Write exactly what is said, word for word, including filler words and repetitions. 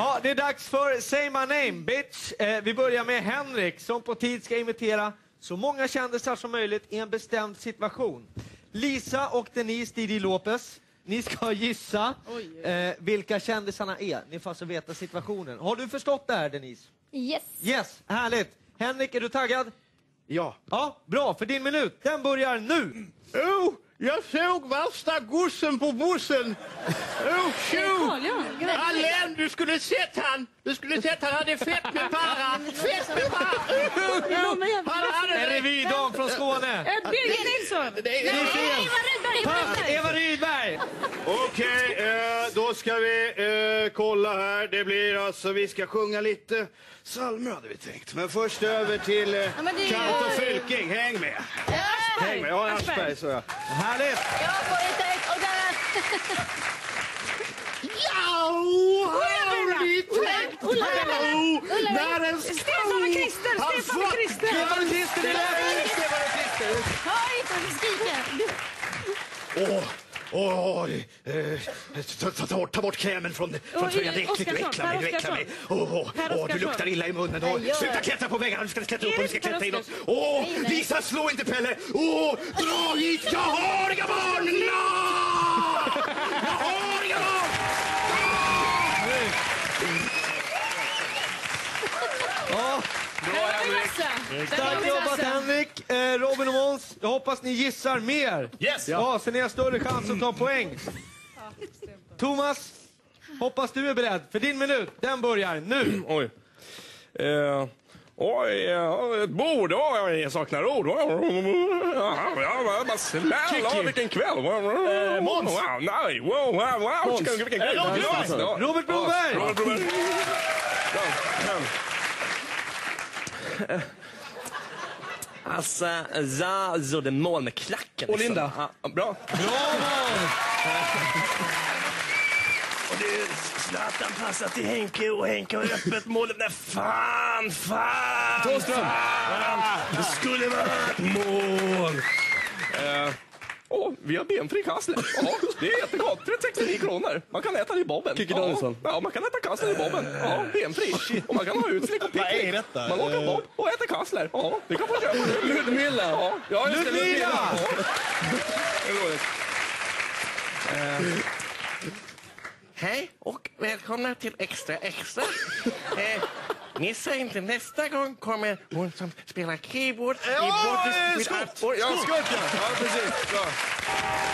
Ja, det är dags för Say My Name, bitch. Eh, vi börjar med Henrik som på tid ska imitera så många kändisar som möjligt i en bestämd situation. Lisa och Denise Didi Lopez, ni ska gissa eh, vilka kändisarna är. Ni får alltså veta situationen. Har du förstått det här, Denise? Yes. Yes, härligt. Henrik, är du taggad? Ja. Ja, bra. För din minut, den börjar nu. Oh, jag såg värsta gossen på bussen. Oh, tjo! Allen, du skulle sett han. Du skulle sett han hade fett med para. Fett med para. Han hade En revydam från Skåne. Birgit Nilsson! Det är fel. Pass, Eva Rydberg. Okej, eh, då ska vi eh, kolla här. Det blir alltså, vi ska sjunga lite psalmer hade vi tänkt. Men först över till eh, men det är- Kant och Fylking. Häng med. Häng med. Ja, Aschberg, så ja. Härligt. Jag får inte... Och där... Ja, har ni tänkt på när en Stefan och Christer! Stefan och Christer! Stefan och Christer, det är Stefan och Christer. Oj, vad skriker. Åh, åh, eh, ta, ta, ta, ta bort krämen från, från Och, tröjan. Det är äckligt, du Oskarsson, äcklar mig, du Per äcklar mig. Oskarsson. Åh, åh, Per åh, du Oskarsson. luktar illa i munnen. Nej, Åh, gör sluta det. klättra på väggarna, du ska klättra upp och vi ska Erik Per klättra in. Oskarsson. Åh, Nej, nej. Lisa, slå inte Pelle. Åh, dra hit, jag har inga barn. No! Jag har inga barn. Ja, starkt jobbat Henrik. Eh, Robin och Måns, jag hoppas ni gissar mer. Yes. Ja, så ni har större chans att ta poäng. Thomas, hoppas du är beredd. För din minut, den börjar nu. Oj. Eh, oj, eh, ett bord. Oj, jag saknar ord. Ja, vad snälla, vilken kväll. Eh, Måns. Wow, nej, wow, wow, wow. Vilken, vilken kväll. Robert Broberg. Ja. Robert Broberg. Robert Broberg. Ja, men. Alltså, za gjorde mål med klacken. Och Linda. Liksom. Ja, bra. Och det Zlatan passar till Henke och Henke har öppet målet. Nej, fan, fan, Thåström. fan. Det skulle vara ett mål. Eh, Åh, vi har benfri kassler. Ja, det är jättegott. trettiosex kronor. Man kan äta det i bobben. Kikki ja. Danielsson. Ja, man kan äta kassler i bobben. Ja, benfri. Och man kan ha utflick och picknick. Vad är detta? Man åker bob och äter kassler. Ja, det kan få köpa det. Ludmilla. Ja, ja just det. Ludmilla! Ja. Det är roligt. Hej och välkomna till Extra Extra. eh, missa inte, nästa gång kommer hon som spelar keyboard i Ja, Bortis with skott! Arthur. Ja, skott, ja. Ja, precis. Bra.